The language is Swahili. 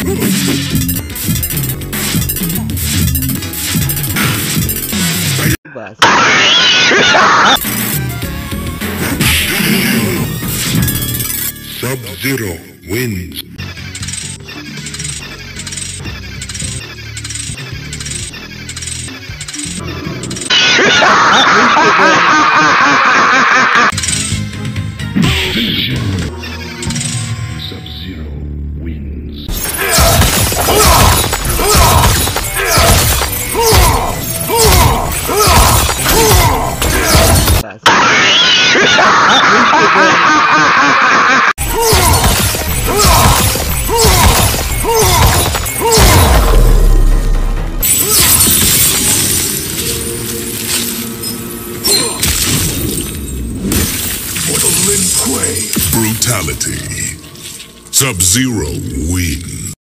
Sub-Zero wins. Finish him. Sub-Zero wins. For the Lin Kwey. Brutality. Sub-Zero wins.